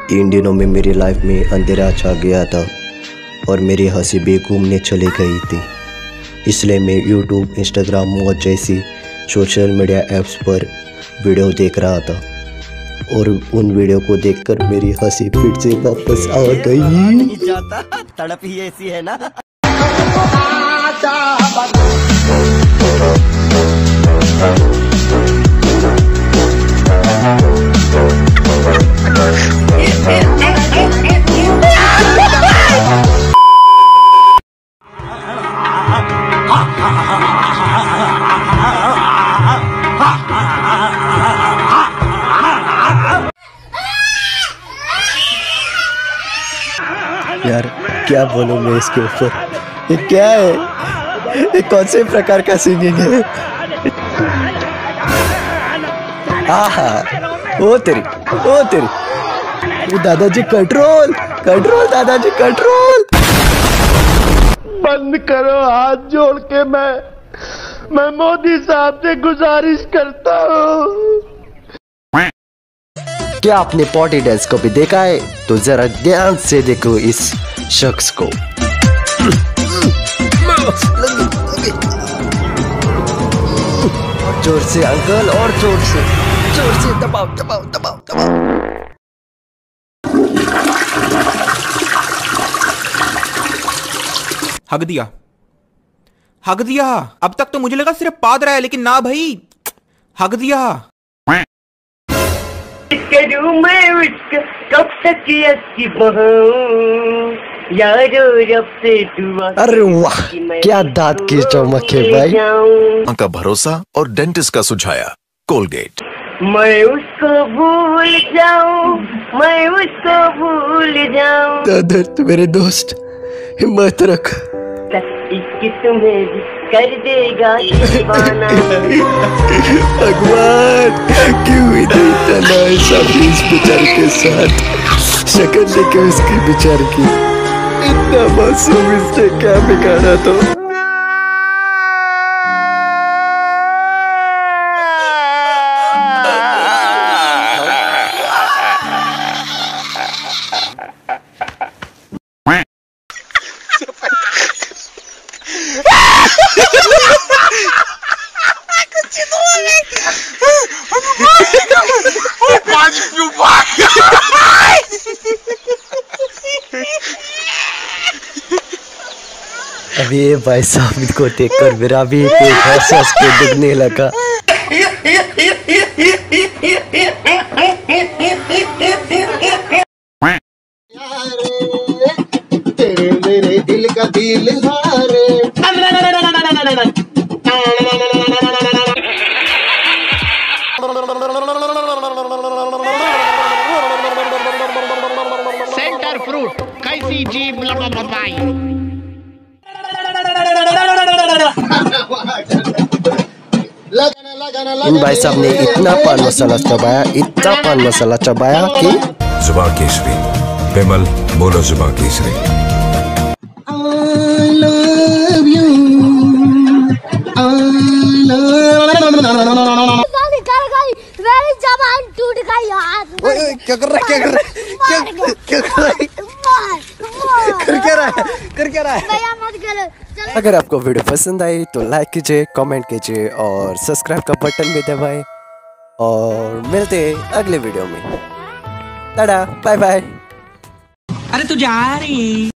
इन दिनों में मेरी लाइफ में अंधेरा छा गया था और मेरी हंसी भी घूमने चली गई थी। इसलिए मैं यूट्यूब, इंस्टाग्राम और जैसी सोशल मीडिया ऐप्स पर वीडियो देख रहा था और उन वीडियो को देखकर मेरी हंसी फिर से वापस आ गई। नहीं जाता, तड़प ही ऐसी है ना। यार क्या बोलूं मैं इसके ऊपर, ये क्या है, ये कौन से प्रकार का सिंगिंग है। आहा, ओ तेरी दादाजी कंट्रोल कंट्रोल, दादाजी कंट्रोल। बंद करो, हाथ जोड़ के मैं मोदी साहब से गुजारिश करता हूँ। क्या आपने पॉटी डांस को भी देखा है? तो जरा ध्यान से देखो इस शख्स को। जोर से अंकल, और जोर से दबाओ दबाओ दबाओ दबाओ। हक दिया। अब तक तो मुझे लगा सिर्फ पाद रहा है, लेकिन ना भाई, हक दिया। कब तक अरे वाह, क्या दांत की चमक है भाई। का भरोसा और डेंटिस्ट का सुझाया कोलगेट। मैं उसको भूल जाऊं दादर, तू मेरे दोस्त, हिम्मत रख। इसकी तुम्हें भी कर देगा दीवाना। भगवान, क्यों इतना नाइंसाफी इस बेचारे के साथ। शक्ल देखे उसकी बेचारे की, इतना मासूम, इसने क्या बिगाड़ा तो। अभी ये भाई साहब को देखकर मेरा भी पेट हंस के दुखने लगा। तेरे मेरे दिल का दिल हारे। सेंटर फ्रूट कैसी जीभ लपलपाई। इन भाई साहब ने इतना पान मसाला चबाया कि जुबान केसरी। बिमल बोलो जुबान केसरी। I love you, मेरी जबान टूट गई यार। क्या कर रहा है? अगर आपको वीडियो पसंद आई तो लाइक कीजिए, कमेंट कीजिए और सब्सक्राइब का बटन भी दबाएं। और मिलते हैं अगले वीडियो में। Tata, bye bye. अरे तू जा रही